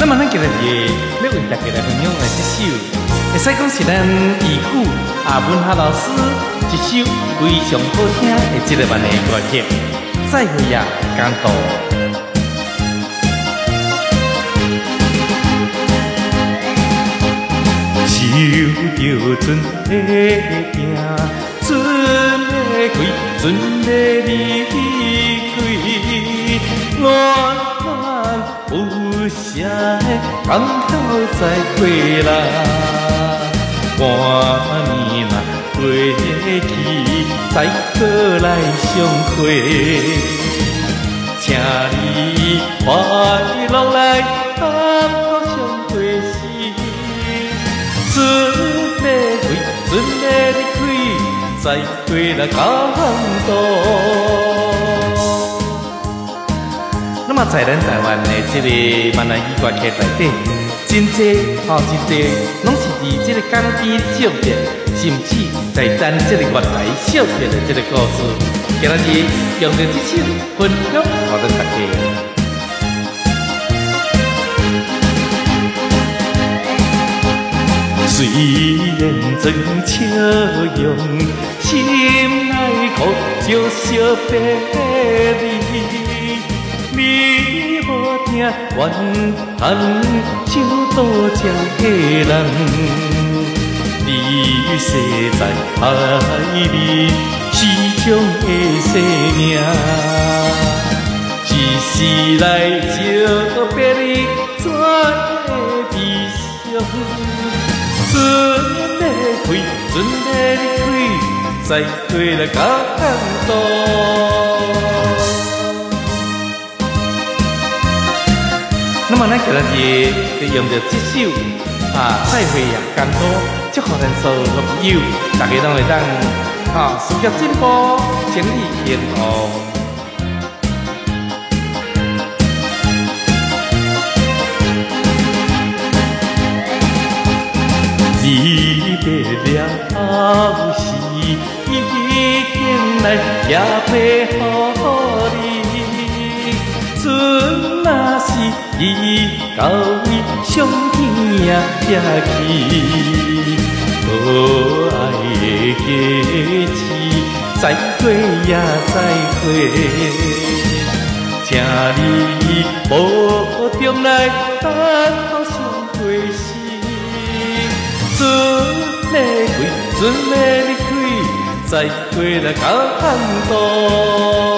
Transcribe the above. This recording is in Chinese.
那么咱今日要为大家来分享的这首，会使讲是咱义父文学老师一首非常好听的这个万的歌曲。再会呀，甘道。手着船在行，船在开，船在离开，暖暖有声的港口在回来，半年啦过去，再过来相会，请你快乐来甘苦相会时。船在开，船在离开，再过来港岛。那么在咱台湾的这个闽南语歌曲内底，真济拢是伫这个港边小片，甚至在咱这个月台小片的这个故事，今日用着这首分享给咱大家。虽然装笑容，心内苦少少别离。你无听，怨恨少多少个人。你实在爱你，始终的生命，一时来就别离，怎会悲伤？船在开，船在离开，再过来港岛。那么咱今日就用着这首再会呀甘岛，祝福咱所有朋友，大家拢会当事业进步，生意兴旺。离别了时，已经来也配予你。船若是已到位，上天也撇去。可爱的佳期，再过也再过，请你保重来等到相会时。船在开，船在离开，再过来港岛。